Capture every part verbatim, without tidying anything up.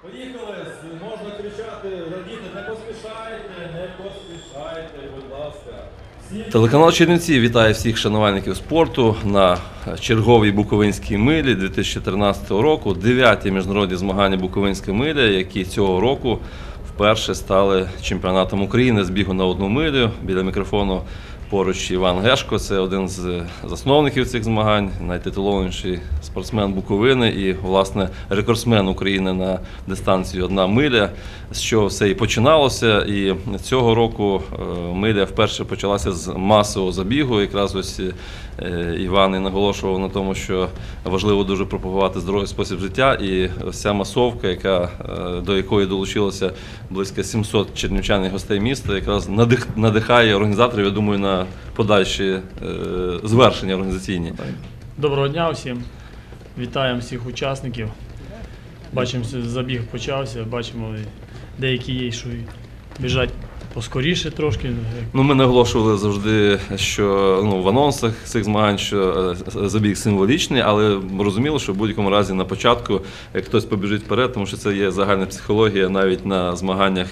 Поїхали, можна кричати, радіти, не поспішайте, не поспішайте, будь ласка. Всі... Телеканал Чернівці вітає всіх шанувальників спорту на черговій Буковинській милі дві тисячі тринадцятого року. Дев'яті міжнародні змагання Буковинська миля, які цього року вперше стали чемпіонатом України з бігу на одну милю. Біля мікрофону поруч Іван Гешко, це один з засновників цих змагань, найтитулованіший спортсмен Буковини і, власне, рекордсмен України на дистанції одна миля, з чого все і починалося. І цього року миля вперше почалася з масового забігу. Якраз ось Іван і наголошував на тому, що важливо дуже пропагувати здоровий спосіб життя. І ось ця масовка, яка, до якої долучилося близько сімсот чернівчан і гостей міста, якраз надих, надихає організаторів, я думаю, на подальші е, звершення організаційні. Доброго дня всім. Вітаємо всіх учасників. Бачимо, забіг почався, бачимо, деякі є, що біжать поскоріше трошки. Ну, ми наголошували завжди, що ну, в анонсах цих змагань, що забіг символічний, але розуміло, що в будь-якому разі на початку хтось побіжить вперед, тому що це є загальна психологія навіть на змаганнях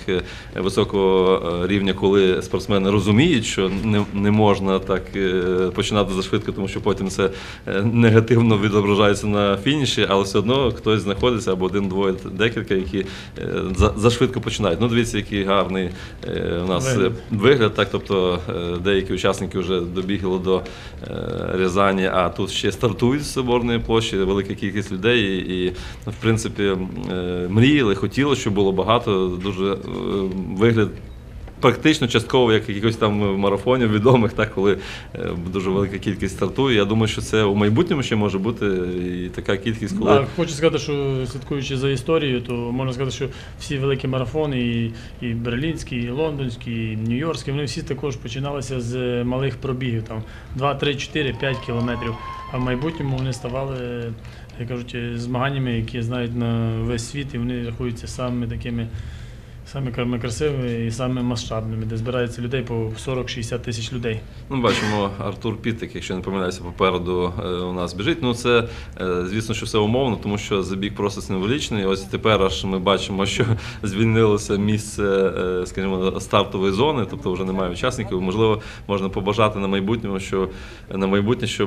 високого рівня, коли спортсмени розуміють, що не, не можна так починати зашвидко, тому що потім це негативно відображається на фініші, але все одно хтось знаходиться, або один, двоє, декілька, які зашвидко починають. Ну, дивіться, який гарний у нас вигляд. вигляд, так, тобто деякі учасники вже добігли до Рязані, а тут ще стартують з Соборної площі, велика кількість людей і, в принципі, мріяли, хотіли, щоб було багато, дуже вигляд практично частково, як якихось там марафонів відомих, так, коли дуже велика кількість стартує. Я думаю, що це у майбутньому ще може бути і така кількість, коли... Так, хочу сказати, що слідкуючи за історією, то можна сказати, що всі великі марафони, і, і берлінський, і лондонський, і нью-йоркський, вони всі також починалися з малих пробігів, там два, три, чотири, п'ять кілометрів, а в майбутньому вони ставали, як кажуть, змаганнями, які знають на весь світ, і вони рахуються самими такими Саме красивими і саме масштабними, де збирається людей по сорок-шістдесят тисяч людей. Ну, бачимо, Артур Пітик, якщо не помиляюся, попереду у нас біжить. Ну, це, звісно, що все умовно, тому що забіг просто символічний. Ось тепер аж ми бачимо, що звільнилося місце, скажімо, стартової зони, тобто вже немає учасників. Можливо, можна побажати на майбутньому, що на майбутнє, щоб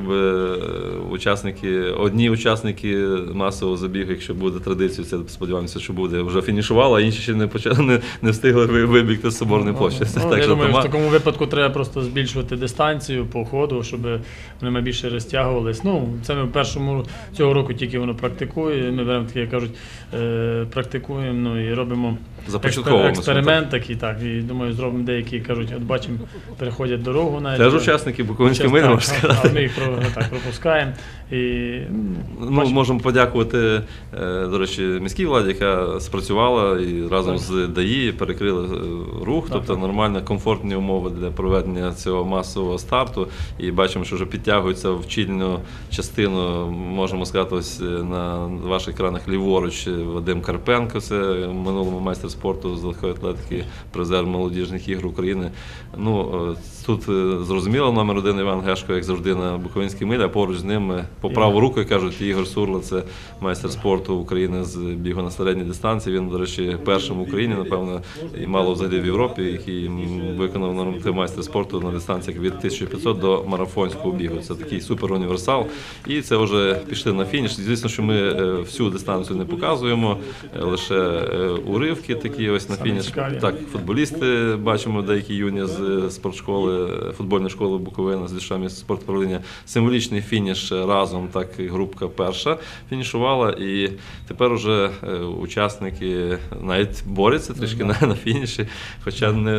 учасники, одні учасники масового забігу, якщо буде традицією, це сподіваємося, що буде, вже фінішували, а інші ще не почали. Не, не встигли вибігти з Соборної площі. Ну, так, я думаю, тома... в такому випадку треба просто збільшувати дистанцію по ходу, щоб вони більше розтягувались. Ну, це ми в першому цього року тільки воно практикує. Ми беремо такі, як кажуть, е, практикуємо, ну, і робимо експер, експеримент такий, так. І думаю, зробимо деякі, кажуть, от бачимо, переходять дорогу навіть. Теж учасники Буковинської милі, можна сказати. А ми їх так, пропускаємо. І, ну, можемо подякувати, до речі, міській владі, яка спрацювала і разом так. з ДАІ перекрили рух, так, тобто так. нормально, комфортні умови для проведення цього масового старту. І бачимо, що вже підтягуються в чільну частину, можемо сказати, ось на ваших екранах ліворуч Вадим Карпенко, це минулому майстер спорту з легкої атлетики, призер молодіжних ігор України. Ну, тут зрозуміло, номер один Іван Гешко, як завжди, на Буковинській милі, а поруч з ним по праву руку, як кажуть, Ігор Сурла, це майстер спорту України з бігу на середній дистанції. Він, до речі, першим в Україні, напевно, і мало взагалі в Європі, який виконав норматив майстер спорту на дистанціях від тисяча п'ятсот до марафонського бігу. Це такий суперуніверсал. І це вже пішли на фініш. Звісно, що ми всю дистанцію не показуємо, лише уривки такі ось на фініш. Так, футболісти, бачимо деякі юні з спортшколи, футбольної школи Буковина, з лішами спортуправління. Символічний фініш разом, так, групка перша фінішувала, і тепер уже учасники навіть борються трішки на, на фініші, хоча не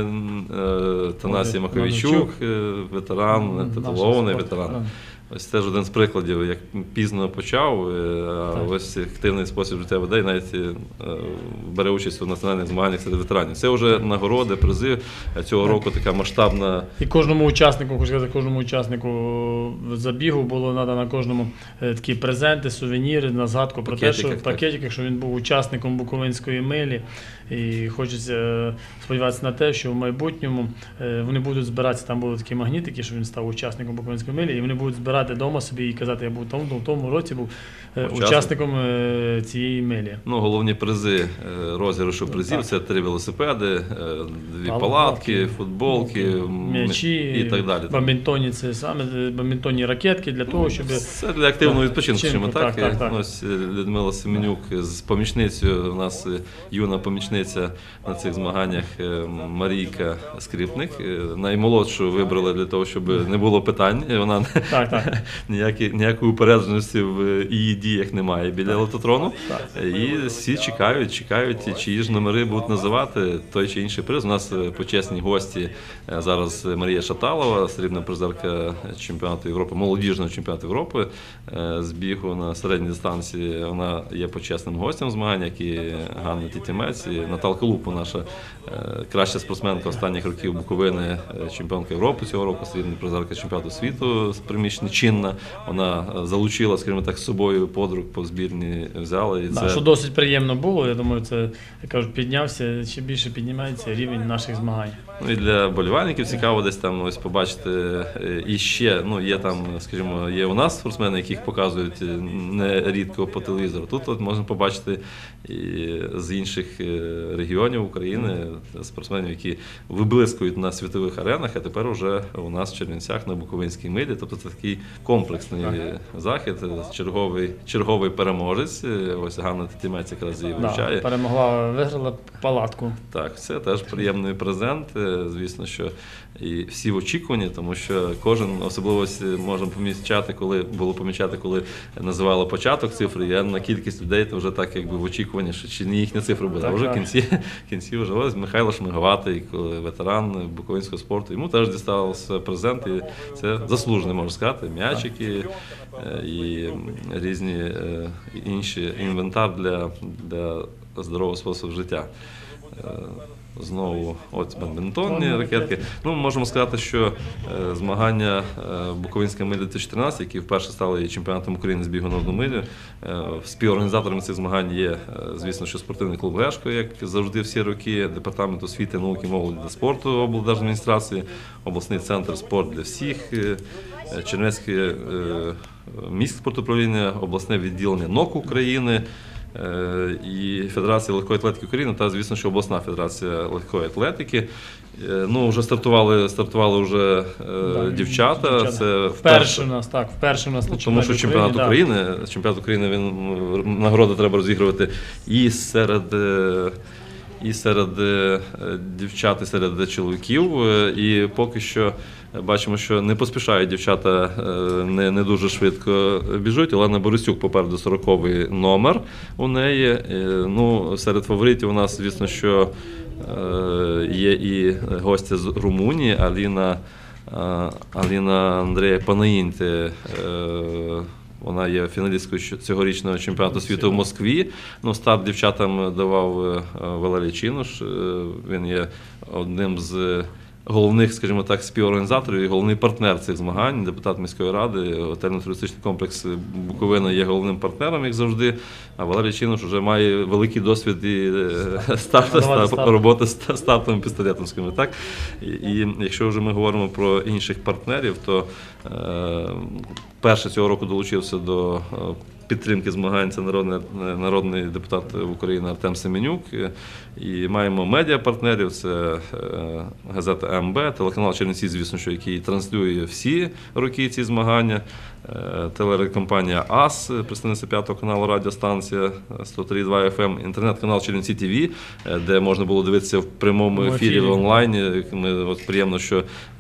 Танасій Маковійчук, ветеран, титулований ветеран. Ось теж один з прикладів, як пізно почав, а ось активний спосіб життя веде, і навіть бере участь у національних змаганнях серед ветеранів. Це вже нагороди, призи. Цього року така масштабна... І кожному учаснику, хочу сказати, кожному учаснику забігу було надано кожному такі презенти, сувеніри на згадку про те, що в пакетиках, що він був учасником Буковинської милі. І хочеться сподіватися на те, що в майбутньому вони будуть збиратися, там були такі магнітики, що він став учасником Буковинської милі, і вони будуть збиратися збирати вдома собі і казати, я був в тому, в тому році був е, Учасник. учасником е, цієї милі. Ну, головні призи е, розіграшу призів це три велосипеди, е, дві Палатки, палатки, футболки, м'ячі, і так далі. в бадмінтоні це саме е, бадмінтонні ракетки для того, щоб Це для активного Так, відпочинку, скажімо відпочинку, так. так, так, так. Ось е, Людмила Семенюк з помічницею, у нас е, юна помічниця на цих змаганнях е, Марійка Скрипник. Е, Наймолодшу вибрали для того, щоб не було питань. І Вона Так, так. ніякі, ніякої упередженості в її діях немає біля лототрону. Так. І всі чекають, чекають, чиї ж номери будуть називати той чи інший приз. У нас е, почесні гості е, зараз Марія Шаталова, срібна призерка чемпіонату Європи, молодіжного чемпіонату Європи е, з бігу на середній дистанції. Вона є почесним гостем змагань, як і Ганна Тітімець, і Наталка Лупа, наша е, краща спортсменка останніх років Буковини, е, чемпіонка Європи цього року, срібна призерка чемпіонату світу з приміщення чинна. Вона е, залучила, скажімо так, з собою подруг по збірні взяла. І Да, це... що досить приємно було, я думаю, це, як кажуть, піднявся, ще більше піднімається рівень наших змагань. Ну і для болівальників цікаво десь там ось побачити е, і ще, ну є там, скажімо, є у нас спортсмени, яких показують е, нерідко по телевізору. Тут от можна побачити і з інших е, регіонів України спортсменів, які виблискують на світових аренах, а тепер уже у нас в Чернівцях на Буковинській милі. Тобто це такий комплексний захід, черговий, черговий переможець. Ось Ганна Тітімець якраз її вивчає. Да, перемогла, виграла палатку. Так, це теж приємний презент. Звісно, що і всі в очікуванні, тому що кожен особливо можемо помічати, коли було помічати, коли називали початок цифри. Я на кількість людей то вже так якби в очікуванні, що чи не їхня цифра буде. Так, а вже в так. кінці, в кінці вже ось Михайло Шмиговатий, ветеран буковинського спорту. Йому теж дістався презент, і це заслужений, можна сказати, м'ячики е, і різні е, інші інвентар для, для здорового способу життя. Е, Знову от бадмінтонні ракетки. Ну, можемо сказати, що е, змагання е, Буковинська миля дві тисячі тринадцять, які вперше стали і чемпіонатом України з бігу на одну милю, е, співорганізаторами цих змагань є, е, звісно, що спортивний клуб «Лешко», як завжди всі роки, Департамент освіти, науки, молоді та спорту облдержадміністрації, обласний центр «Спорт для всіх», е, Чернівецьке е, міськспортуправління, обласне відділення НОК України, і Федерація легкої атлетики України, та, звісно, що обласна федерація легкої атлетики. Ну, вже стартували, стартували вже Да, дівчата. дівчата. Це Вперше у нас, так, вперше у нас на тому що чемпіонат України, України, чемпіонат України, він нагороди треба розігрувати і серед, е, і серед е, дівчат, і серед чоловіків. Е, І поки що бачимо, що не поспішають дівчата, е, не, не дуже швидко біжуть. Олена Борисюк попереду сороковий номер у неї. Е, Ну, серед фаворитів у нас, звісно, що е, є і гостя з Румунії, Аліна, е, Аліна Андрея Панаїнте. Е, Вона є фіналісткою цьогорічного чемпіонату світу в Москві. Ну, старт дівчатам давав е, Валерій Чинуш. Е, Він є одним з головних, скажімо так, співорганізаторів і головний партнер цих змагань, депутат міської ради, готельно-туристичний комплекс Буковина є головним партнером, як завжди, а Валерій Чинуш вже має великий досвід і старт, старт, роботи з стартовим пістолетом, скажімо так. І, і якщо вже ми говоримо про інших партнерів, то е, перший цього року долучився до е, підтримки змагань, це народний, народний депутат України Артем Семенюк. І маємо медіапартнерів, це газета МБ, телеканал Чернівці, звісно, що який транслює всі роки ці змагання, телерадіокомпанія АС, представниця п'ятого каналу радіостанція сто три і два еф ем, інтернет-канал Чернівці ТВ, де можна було дивитися в прямому ефірі, в онлайні. Ми, от, приємно, що е,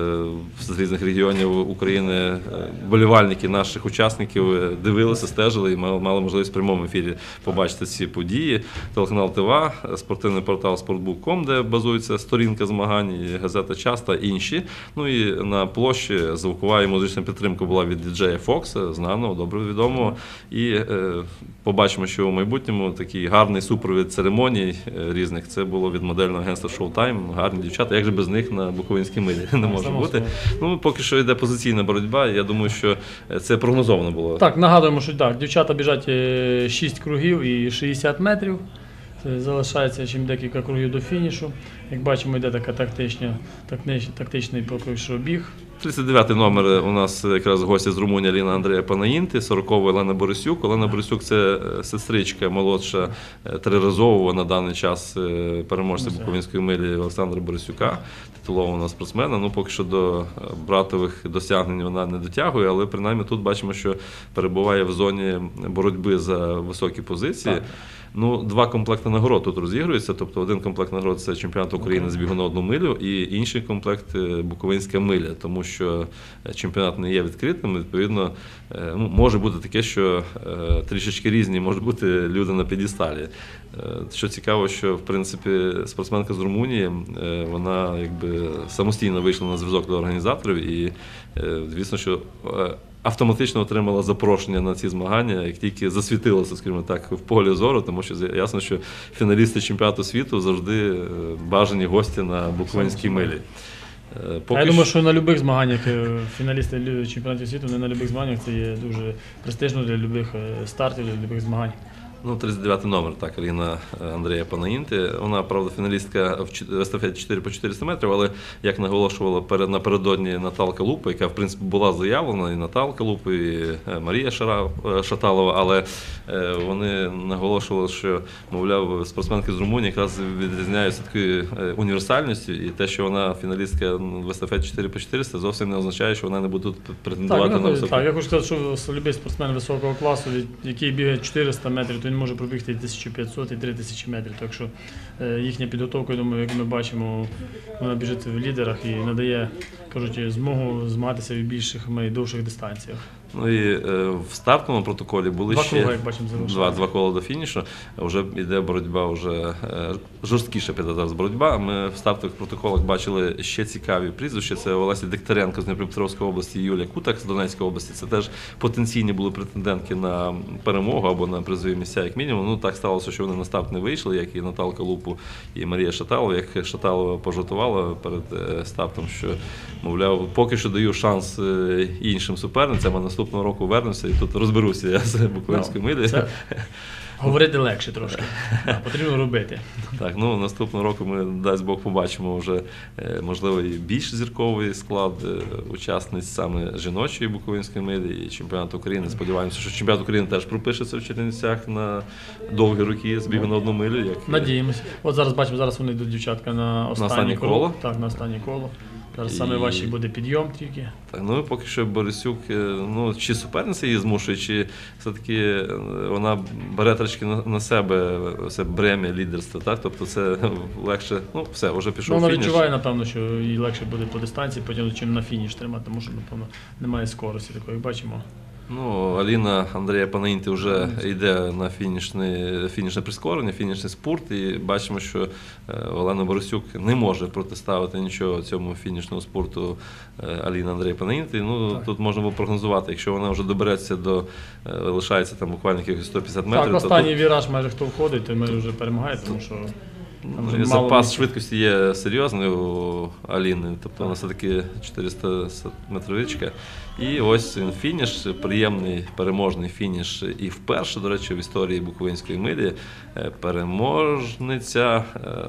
з різних регіонів України вболівальники наших учасників дивилися, стежили і мали, мали можливість в прямому ефірі побачити ці події. Телеканал ТВА, спортивний портал спортбук крапка ком, де базується сторінка змагань, і газета «Час» та інші. Ну і на площі звукова і музична підтримка була від діджея Фокса, знаного, добре відомого. І е, побачимо, що у майбутньому такий гарний супровід церемоній е, різних. Це було від модельного агентства Showtime, гарні дівчата. Як же без них на Буковинській милі не може бути. Ну, поки що йде позиційна боротьба, я думаю, що це прогнозовано було. Так, нагадуємо, що так, дівчата біжать шість кругів і шістдесят метрів. Це залишається чим декілька кругів до фінішу. Як бачимо, йде така тактична, тактичний поки що біг. тридцять дев'ятий номер у нас якраз гостя з Румунії Аліна Андрія Панаїнти, сороковий Олена Борисюк. Олена Борисюк – це сестричка молодша, триразового на даний час переможця Буковинської милі Олександра Борисюка, титулованого спортсмена. Ну, поки що до братових досягнень вона не дотягує, але принаймні тут бачимо, що перебуває в зоні боротьби за високі позиції. Так. Ну, два комплекти нагород тут розігруються, тобто один комплект нагород – це чемпіонат України з бігу на одну милю, і інший комплект – Буковинська миля, тому що чемпіонат не є відкритим, відповідно, ну, може бути таке, що трішечки різні можуть бути люди на п'єдесталі. Що цікаво, що, в принципі, спортсменка з Румунії, вона якби самостійно вийшла на зв'язок до організаторів і, звісно, що автоматично отримала запрошення на ці змагання, як тільки засвітилося, скажімо так, в полі зору, тому що ясно, що фіналісти чемпіонату світу завжди бажані гості на Буковинській милі. Поки Я думаю, що на будь-яких змаганнях фіналісти чемпіонатів світу, не на будь-яких змаганнях, це є дуже престижно для будь-яких стартів, для будь-яких змагань. Ну, тридцять дев'ятий номер, так, Аліна Андрія Панаїнти. Вона, правда, фіналістка в естафеті чотири по чотириста метрів, але, як наголошувала перед, напередодні Наталка Лупа, яка, в принципі, була заявлена, і Наталка Лупа, і Марія Шара, Шаталова, але вони наголошували, що, мовляв, спортсменки з Румунії якраз відрізняються такою універсальністю, і те, що вона фіналістка в естафеті чотири по чотириста, зовсім не означає, що вона не буде тут претендувати так, на високу. Так, я хочу сказати, що любий спортсмен високого класу, який бігає чотириста метрів, то він може пробігти і тисячу п'ятсот, і три тисячі метрів. Так що їхня підготовка, я думаю, як ми бачимо, вона біжить в лідерах і надає, кажуть, змогу змагатися в більших і довших дистанціях. Ну і е, в стартовому протоколі були два ще круга, як бачимо, два, два кола до фінішу. Вже йде боротьба, вже е, жорсткіша піде зараз боротьба. Ми в стартових протоколах бачили ще цікаві прізвища. Це Олеся Дегтяренко з Дніпропетровської області і Юлія Кутак з Донецької області. Це теж потенційні були претендентки на перемогу або на призові місця, як мінімум. Ну, так сталося, що вони на старт не вийшли, як і Наталка Лупу, і Марія Шаталова. Як Шаталова пожартувала перед стартом, що, мовляв, поки що даю шанс іншим суперницям, а наступного року вернуся і тут розберуся я з Буковинською милею. Це говорити легше трошки, а, потрібно робити. Так, ну наступного року ми, дасть Бог, побачимо вже, можливо, і більш зірковий склад учасниць саме жіночої Буковинської милі і чемпіонату України. Сподіваємося, що чемпіонат України теж пропишеться в Чернівцях на довгі роки з бігу на одну милю. Як... Надіємося. От зараз бачимо, зараз вони йдуть, дівчатка, на останнє, на останнє коло. коло. Так, на останнє коло. Зараз і... саме важчий буде підйом тільки. Так, ну і поки що Борисюк, ну, чи суперниця її змушує, чи все-таки вона бере трішки на, на себе це брем'я лідерства, так? Тобто це легше, ну все, вже пішов ну, вона фініш. відчуває, напевно, що їй легше буде по дистанції потягнути, чим на фініш тримати, тому що, напевно, немає скорості такої, як бачимо. Ну, Аліна Андрія Панаїнти вже йде на фінішне, фінішне прискорення, фінішний спорт, і бачимо, що Олена Борисюк не може протиставити нічого цьому фінішному спорту Аліни Андрія Панаїнти. Ну, тут можна було прогнозувати, якщо вона вже добереться до, лишається там буквально якихось сто п'ятдесят метрів. Так, останній тут... віраж майже хто входить, то ми вже перемагає, тому що... Ну, запас місць. Швидкості є серйозний у Аліни, тобто вона все-таки чотириста метровичка. І ось він фініш, приємний переможний фініш і вперше, до речі, в історії Буковинської милі переможниця.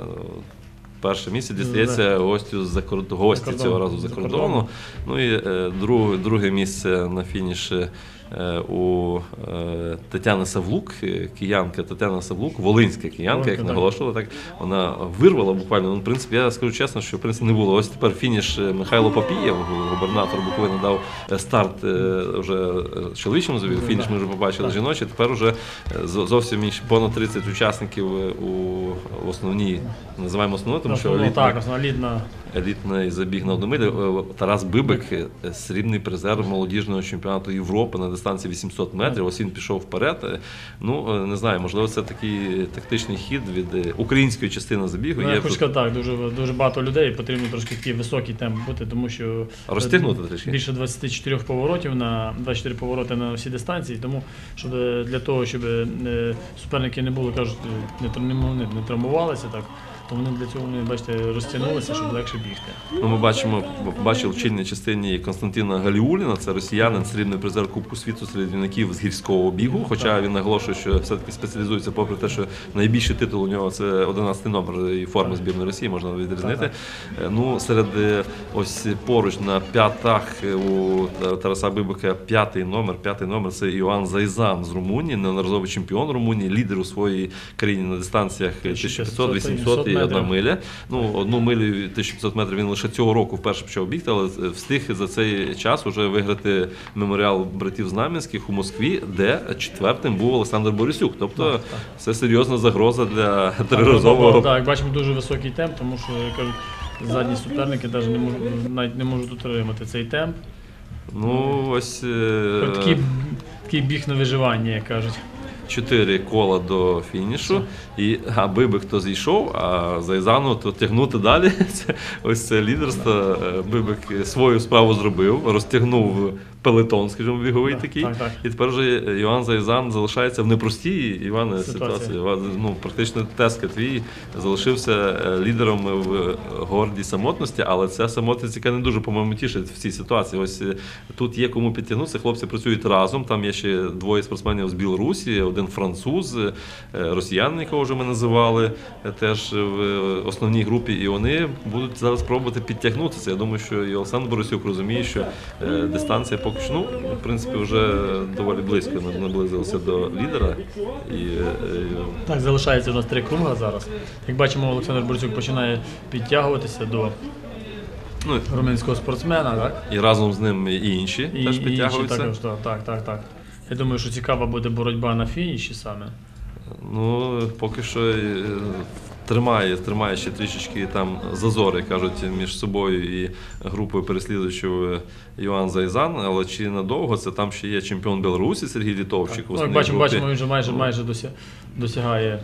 Перше місце дістається гостю з-за кордону, гості цього разу з-за кордону. Ну і друге, друге місце на фініші у Тетяни Савлук, киянка Тетяна Савлук, волинська киянка, як наголошувала, так вона вирвала буквально. Ну, в принципі, я скажу чесно, що в принципі не було. Ось тепер фініш Михайло Папієв, губернатор Буковини, дав старт вже чоловічому забігу, фініш ми вже побачили жіночий, тепер вже зовсім інші понад тридцять учасників у основній, називаємо основною, тому що елітна, елітний забіг на одну милю. Тарас Бибик, срібний призер молодіжного чемпіонату Європи на дистанції вісімсот метрів, ось він пішов вперед. Ну, не знаю, можливо, це такий тактичний хід від української частини забігу. Ну, я хочу сказати, так, дуже, дуже багато людей, потрібно трошки такий високий темп бути, тому що розтягнути трішки. Більше двадцять чотири поворотів, на двадцять чотири повороти на всі дистанції, тому щоб для того, щоб суперники не були, кажуть, не, не, не травмувалися, так, то вони для цього, вони, бачите, розтягнулися, щоб легше бігти. Ну, ми бачимо, бачили в чільній частині Константина Галіуліна, це росіянин, срібний призер Кубку світу світу серед юнаків з гірського бігу, хоча він наголошує, що все-таки спеціалізується, попри те, що найбільший титул у нього це одинадцятий номер і форми збірної Росії, можна відрізнити. Ну, серед ось поруч на п'ятах у Тараса Бибика п'ятий номер, п'ятий номер це Іоанн Зайзан з Румунії, неодноразовий чемпіон Румунії, лідер у своїй країні на дистанціях тисяча п'ятсот, вісімсот і одна миля. Ну, одну милю тисяча п'ятсот метрів він лише цього року вперше почав бігти, але встиг за цей час уже виграти меморіал братів Знам'янських у Москві, де четвертим був Олександр Борисюк. Тобто Так, так. це серйозна загроза для триразового. Так, як бачимо, дуже високий темп, тому що, як кажуть, задні суперники навіть не можуть, навіть не можуть утримати цей темп. Ну, ось е, Такий, такий біг на виживання, як кажуть. чотири кола до фінішу, і а Бибик то зійшов, а Зайзану то тягнути далі. Це, ось це лідерство. Бибик свою справу зробив, розтягнув пелетон, скажімо, біговий Так, такий. так, так. І тепер вже Іоанн Зайзан залишається в непростій, Іване, Ситуація. ситуації. Ну, практично Теска твій залишився лідером в гордій самотності, але ця самотність, яка не дуже, по-моєму, тішить в цій ситуації. Ось тут є кому підтягнутися, хлопці працюють разом, там є ще двоє спортсменів з Білорусі, один француз, росіянин, якого вже ми називали, теж в основній групі, і вони будуть зараз пробувати підтягнутися. Я думаю, що і Олександр Борисюк розуміє, що дистанція поки що, ну, в принципі, вже доволі близько наблизилися до лідера. І, і... Так, залишається у нас три круга зараз. Як бачимо, Олександр Борисюк починає підтягуватися до Ну, румунського спортсмена, так? і разом з ним і інші І, теж і інші підтягуються. також, так, так, так, так. Я думаю, що цікава буде боротьба на фініші саме. Ну, поки що е, тримає, тримає ще трішечки там зазори, кажуть, між собою і групою переслідувачів Іоанн Зайзан, але чи надовго, це там ще є чемпіон Білорусі Сергій Літовчик. Ну, як бачимо, бачимо, він вже майже, майже дося- досягає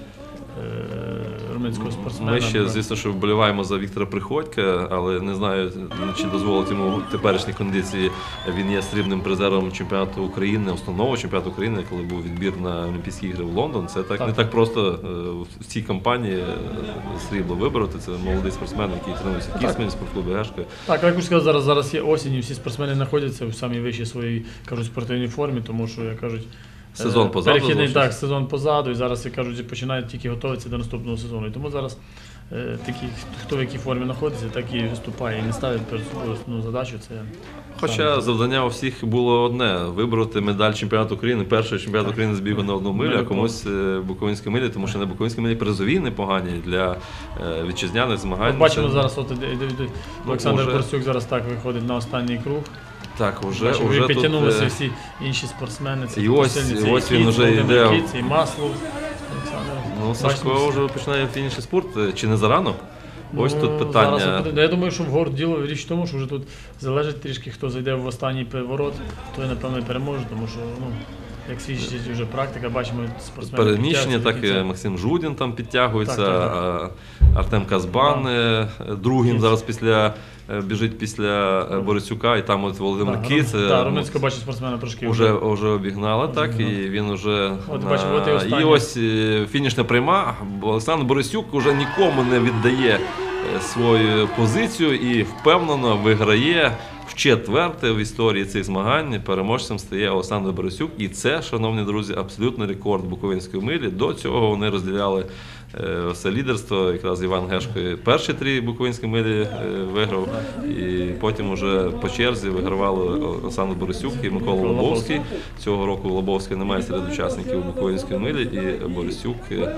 е, румунського спортсмена. Ми ще, звісно, що вболіваємо за Віктора Приходька, але не знаю, чи дозволить йому теперішні кондиції. Він є срібним призером чемпіонату України, основного чемпіонату України, коли був відбір на Олімпійські ігри в Лондон. Це так, Так. не так просто е, в цій кампанії е, срібло вибороти. Це молодий спортсмен, який тренується в Кісмені, спортклубі Гешка. Так, як ви сказали, зараз, зараз є осінь, і всі спортсмени знаходяться в самій вищій своїй, кажуть, спортивній формі, тому що, як кажуть, Сезон е, позаду перехідний, так, залишився. сезон позаду, і зараз, як кажуть, починають тільки готуватися до наступного сезону. І тому зараз е, такі, хто в якій формі знаходиться, так і виступає, і не ставить перед собою основну задачу. Це Хоча саме- завдання у всіх було одне – вибороти медаль чемпіонату України. Перший чемпіонат України з бігу на одну милю, а комусь е, буковинські милі, тому що на буковинські милі призові непогані для е, вітчизняних змагань. От бачимо Це- зараз, от, іде- іде- іде- Ну, Олександр уже- Борисюк зараз так виходить на останній круг. Так, вже, Бачимо, вже і тут, підтягнулися е, всі інші спортсмени. Це і ось- посильні, це і ось і він Кіц, уже Володимир йде. Кіц, і Маслов. Олександр. Ну, Сашко Бачимо, вже починає фінішний спорт. Чи не зарано? Ось Ну, тут питання. Зараз, от, я думаю, що в горд діло річ в тому, що вже тут залежить трішки, хто зайде в останній поворот, той, напевно, і переможе, тому що, ну, як свідчить вже практика, бачимо спортсмени. Переміщення, підтягуються так до і кінця. Максим Жудін там підтягується, Так, так, а Артем Казбан, е, другим Кіц. зараз після е, біжить після е, Борисюка, і там от Володимир Так, Кіц. Рум- е, Так, ну, Румунського бачить спортсмена трошки. Уже, вже обігнали, так, і він уже. От, на- бачимо, от і останній. і ось е, фінішна пряма. бо Олександр Борисюк уже нікому не віддає е, свою позицію і впевнено виграє в четверте в історії цих змагань. Переможцем стає Олександр Борисюк. І це, шановні друзі, абсолютний рекорд буковинської милі. До цього вони розділяли е, все лідерство. Якраз Іван Гешко перші три буковинські милі е, виграв. І потім уже по черзі вигравали Олександр Борисюк і Микола Лобовський. Цього року Лобовський немає серед учасників буковинської милі, і Борисюк е, е,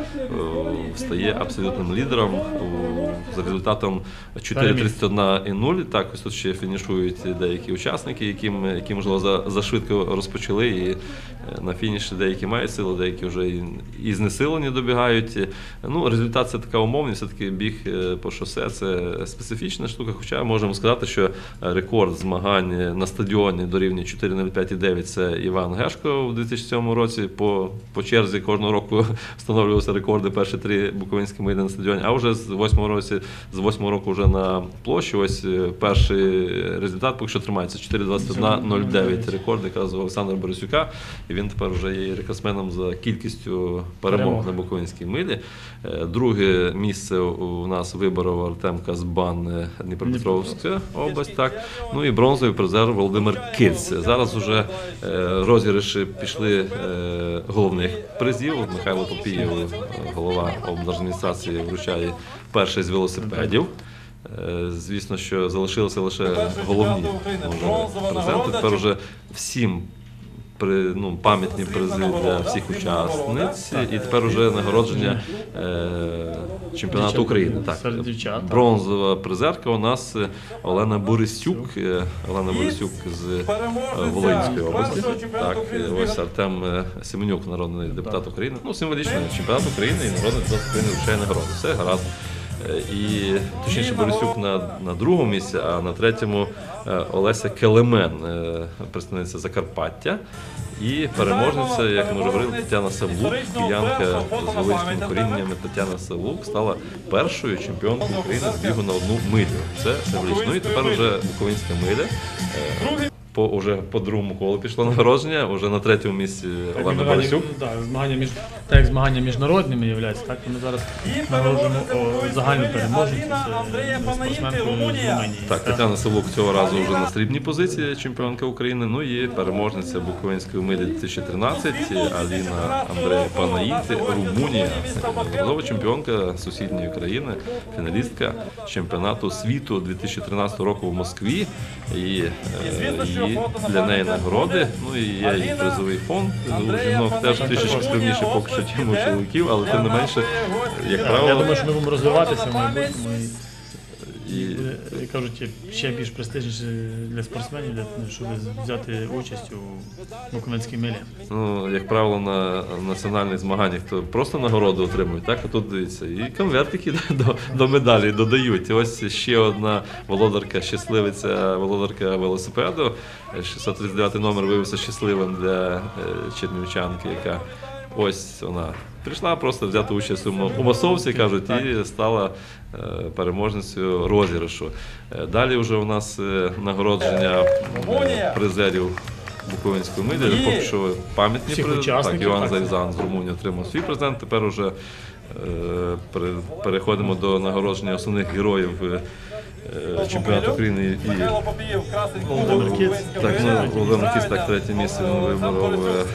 стає абсолютним лідером у- за результатом чотири тридцять один і нуль. Так, ось тут ще фінішують деякі учасники, яким, які можливо, за, зашвидко розпочали, і е, на фініші деякі мають силу, деякі вже і, і знесилені добігають. Ну, результат це така умовність, все-таки біг е, по шосе це специфічна штука, хоча можемо сказати, що рекорд змагань на стадіоні дорівнює чотири нуль п'ять дев'ять це Іван Гешко у дві тисячі сьомому році. По, по черзі кожного року встановлювалися рекорди перші три три буковинські милі на стадіоні, а вже з восьмого році, з восьмого року вже на площі. Ось перший результат поки що тримається чотири двадцять один нуль дев'ять, рекорд якраз у Олександра Борисюка, і він тепер вже є рекордсменом за кількістю перемог на буковинській милі. Друге місце у нас виборов Артем Казбан, Дніпропетровська область, так. Ну і бронзовий призер Володимир Киць. Зараз вже розіграші пішли головних призів. Михайло Попієв, голова облдержадміністрації, вручає перший з велосипедів. Звісно, що залишилися лише головні презенти. Тепер вже всім при, ну, пам'ятні призи для всіх учасниць, і тепер вже нагородження е, чемпіонату України. Так, бронзова призерка у нас Олена Борисюк, Олена Борисюк з Волинської області. Так, ось Артем Семенюк, народний депутат України. Ну, символічно, чемпіонат України і народний депутат України вручає нагороду. Все гаразд. І, точніше, Борисюк на, на другому місці, а на третьому Олеся Келемен, представниця Закарпаття. І переможниця, як ми вже говорили, Тетяна Савлук, киянка з волинськими коріннями. Тетяна Савлук стала першою чемпіонкою України з бігу на одну милю. Це символічно. Ну і тепер вже буковинська миля. По, уже по другому колу пішло нагородження, вже на третьому місці Олена Борисюк. Так, змагання між, так як змагання міжнародними являються, так ми зараз нагороджуємо загальну переможницю з спортсменкою з Румунії. Так, Тетяна Савлук цього разу вже на срібній позиції, чемпіонка України, ну і переможниця буковинської милі дві тисячі тринадцять, Аліна Андрея Панаїти, Румунія, бронзова чемпіонка сусідньої країни, фіналістка чемпіонату світу дві тисячі тринадцятого року в Москві. І, і для неї нагороди, ну і є і призовий фонд. У жінок теж трішечки скромніше поки що, чим у чоловіків, але тим не менше, як правило... Я думаю, що ми будемо розвиватися в майбутньому. І, і кажуть, ще більш престижніше для спортсменів, для, щоб взяти участь у буковинській милі. Ну, як правило, на національних змаганнях то просто нагороду отримують, так? А тут, дивіться, і конвертики до, до медалі додають. Ось ще одна володарка, щасливиця, володарка велосипеду. шістсот тридцять дев'ятий номер виявився щасливим для чернівчанки, яка ось вона прийшла просто взяти участь у масовці, кажуть, і стала переможницею розіграшу. Далі вже у нас нагородження призерів буковинської милі, поки що пам'ятні призи. Так, Іван Зарізан з Румунії отримав свій презент. Тепер вже переходимо до нагородження основних героїв чемпіонату України і Володимир Киць. Так, ну, Володимир Киць, так, третє місце він виборов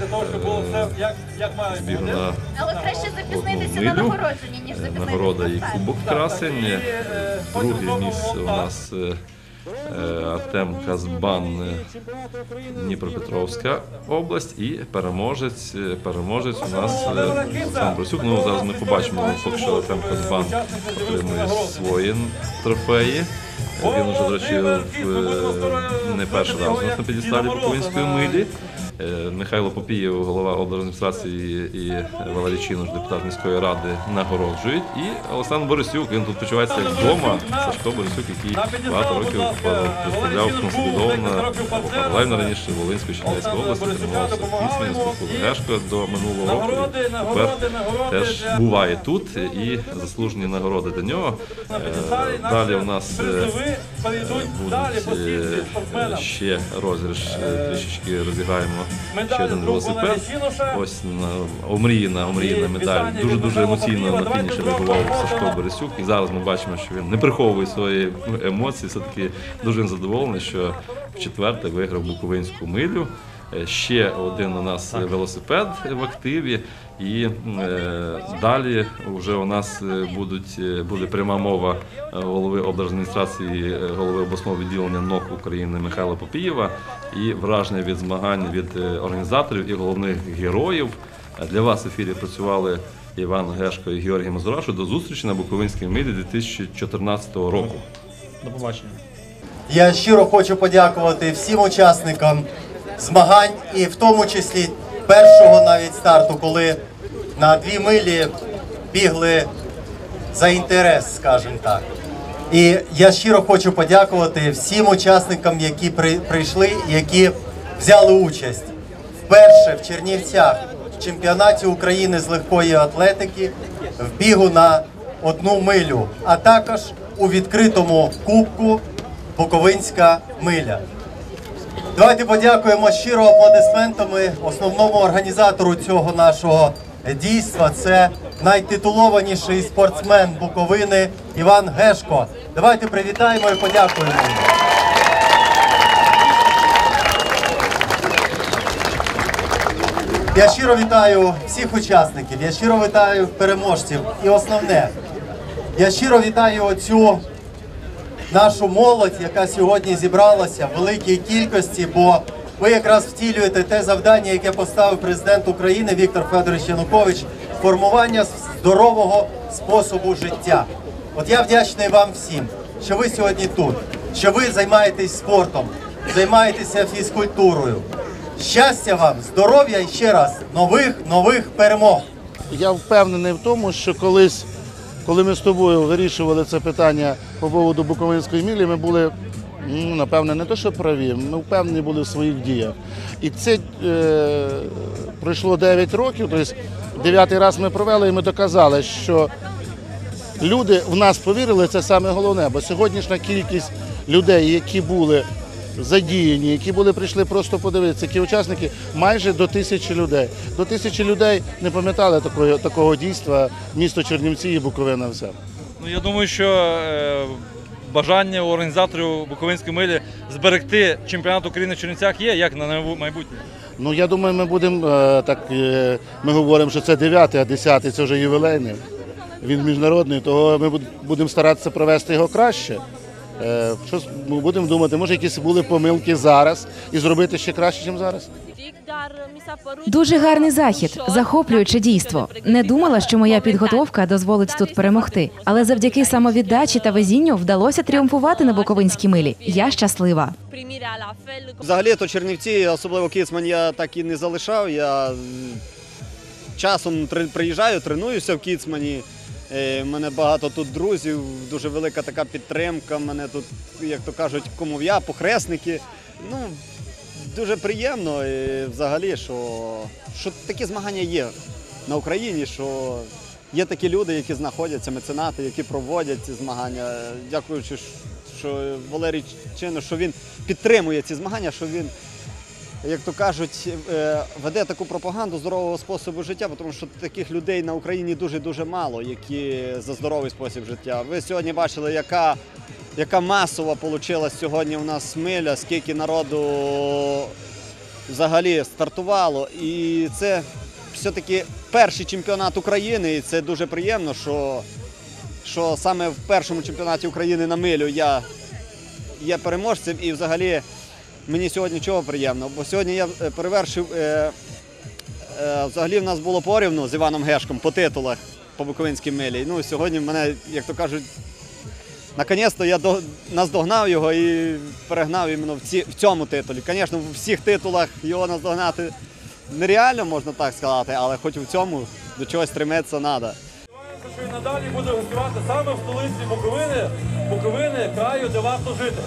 збігу на Але краще запізнитися на нагородження, ніж запізнитися. Нагорода і кубок красень. Друге місце у нас Артем Казбан, Дніпропетровська область, і переможець, переможець у нас Олександр Борисюк. Ну, зараз ми побачимо, поки що Артем Казбан отримує свої трофеї. Він уже, до речі, в, не перший раз у нас на підісталі буковинської милі. Михайло Попієв, голова облдержадміністрації, і Валерій Чинуш, депутат міської ради, нагороджують. І Олександр Борисюк, він тут почувається як вдома. Сашко Борисюк, який багато років представляв консолідовано, або паралельно раніше Волинської Чернівецької області, тренувався в Пісмені, спортклубу Гешко до минулого року. Тепер теж буває тут, і заслужені нагороди для нього. Далі у нас будуть ще розіграш, трішечки розіграємо ще один велосипед. Ось омріяна, омріяна медаль. Дуже-дуже емоційно на фініші вибував Сашко Борисюк. І зараз ми бачимо, що він не приховує свої емоції. Все-таки дуже задоволений, що вчетверте виграв буковинську милю. Ще один у нас велосипед в активі. І е, далі вже у нас будуть, буде пряма мова голови облдержадміністрації, голови обласного відділення НОК України Михайла Попієва і враження від змагань від організаторів і головних героїв. Для вас в ефірі працювали Іван Гешко і Георгій Мазурашу. До зустрічі на Буковинській милі дві тисячі чотирнадцятого року. До побачення. Я щиро хочу подякувати всім учасникам змагань, і в тому числі першого навіть старту, коли на дві милі бігли за інтерес, скажімо так. І я щиро хочу подякувати всім учасникам, які при, прийшли, які взяли участь. Вперше в Чернівцях чемпіонаті України з легкої атлетики в бігу на одну милю, а також у відкритому кубку «Буковинська миля». Давайте подякуємо щиро аплодисментами основному організатору цього нашого дійства. Це найтитулованіший спортсмен Буковини Іван Гешко. Давайте привітаємо і подякуємо йому. Я щиро вітаю всіх учасників, я щиро вітаю переможців. І основне, я щиро вітаю оцю нашу молодь, яка сьогодні зібралася в великій кількості, бо ви якраз втілюєте те завдання, яке поставив президент України Віктор Федорович Янукович – формування здорового способу життя. От я вдячний вам всім, що ви сьогодні тут, що ви займаєтесь спортом, займаєтеся фізкультурою. Щастя вам, здоров'я і ще раз нових, нових перемог. Я впевнений в тому, що колись, коли ми з тобою вирішували це питання по поводу Буковинської милі, ми були, ну, напевне, не то, що праві, ми впевнені були в своїх діях. І це е, пройшло дев'ять років, тобто дев'ятий раз ми провели і ми доказали, що люди в нас повірили, це саме головне, бо сьогоднішня кількість людей, які були задіяні, які були прийшли просто подивитися, які учасники, майже до тисячі людей. До тисячі людей не пам'ятали такого, такого дійства місто Чернівці і Буковина все. Ну, я думаю, що е, бажання у організаторів Буковинської милі зберегти чемпіонат України в Чернівцях є, як на майбутнє. Ну, я думаю, ми будемо, е, так, е, ми говоримо, що це дев'ятий, а десятий це вже ювілейний. Він міжнародний, того ми будемо старатися провести його краще. Щось ми будемо думати, може якісь були помилки зараз і зробити ще краще, ніж зараз. Дуже гарний захід, захоплююче дійство. Не думала, що моя підготовка дозволить тут перемогти. Але завдяки самовіддачі та везінню вдалося тріумфувати на Буковинській милі. Я щаслива. Взагалі-то Чернівці, особливо Кіцмань, я так і не залишав. Я часом приїжджаю, тренуюся в Кіцмані. У мене багато тут друзів, дуже велика така підтримка. У мене тут, як то кажуть, кумов'я, похресники. Ну, дуже приємно і взагалі, що, що такі змагання є на Україні, що є такі люди, які знаходяться, меценати, які проводять ці змагання. Дякуючи, що Валерій Чину, що він підтримує ці змагання, що він, як то кажуть, веде таку пропаганду здорового способу життя, тому що таких людей на Україні дуже-дуже мало, які за здоровий спосіб життя. Ви сьогодні бачили, яка, яка масова вийшла сьогодні у нас миля, скільки народу взагалі стартувало. І це все-таки перший чемпіонат України, і це дуже приємно, що, що саме в першому чемпіонаті України на милю я є переможцем і взагалі мені сьогодні чого приємно, бо сьогодні я перевершив, е, е, взагалі в нас було порівну з Іваном Гешком по титулах по Буковинській милі. Ну, сьогодні мене, як то кажуть, наконець-то я до, наздогнав його і перегнав іменно в, ці, в цьому титулі. Звісно, в всіх титулах його наздогнати нереально, можна так сказати, але хоч в цьому до чогось стремитися треба. Що і надалі буде гостювати саме в столиці Буковини, Буковини, краю, де варто жити.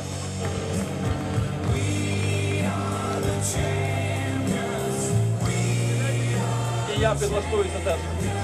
І я підлаштуюся теж.